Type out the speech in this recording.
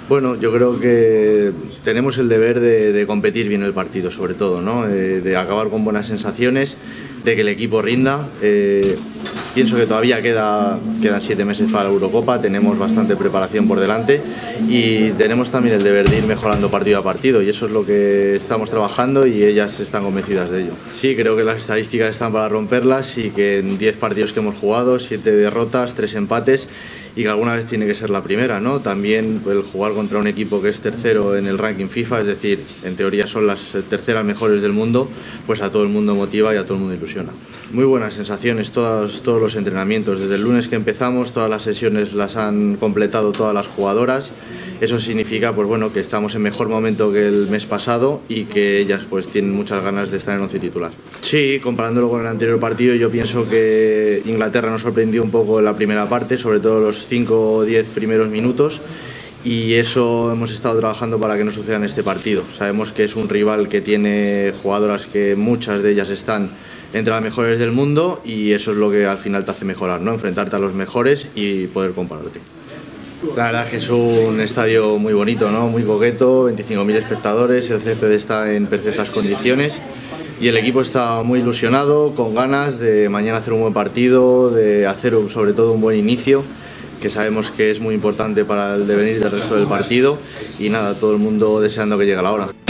Bueno, yo creo que tenemos el deber de competir bien el partido, sobre todo, ¿no? De acabar con buenas sensaciones, de que el equipo rinda. Pienso que todavía quedan 7 meses para la Eurocopa, tenemos bastante preparación por delante y tenemos también el deber de ir mejorando partido a partido, y eso es lo que estamos trabajando y ellas están convencidas de ello. Sí, creo que las estadísticas están para romperlas y que en 10 partidos que hemos jugado, 7 derrotas, 3 empates, y que alguna vez tiene que ser la primera, ¿no? También el jugar contra un equipo que es tercero en el ranking FIFA, es decir, en teoría son las terceras mejores del mundo, pues a todo el mundo motiva y a todo el mundo ilusiona. Muy buenas sensaciones, todos los entrenamientos, desde el lunes que empezamos, todas las sesiones las han completado todas las jugadoras. Eso significa, pues bueno, que estamos en mejor momento que el mes pasado y que ellas pues tienen muchas ganas de estar en el once titular. Sí, comparándolo con el anterior partido, yo pienso que Inglaterra nos sorprendió un poco en la primera parte, sobre todo los 5 o 10 primeros minutos, y eso hemos estado trabajando para que no suceda en este partido. Sabemos que es un rival que tiene jugadoras que muchas de ellas están entre las mejores del mundo, y eso es lo que al final te hace mejorar, ¿no? Enfrentarte a los mejores y poder compararte. La verdad es que es un estadio muy bonito, ¿no? Muy coqueto, 25.000 espectadores, el césped está en perfectas condiciones y el equipo está muy ilusionado, con ganas de mañana hacer un buen partido, de hacer sobre todo un buen inicio, que sabemos que es muy importante para el devenir del resto del partido, y nada, todo el mundo deseando que llegue la hora.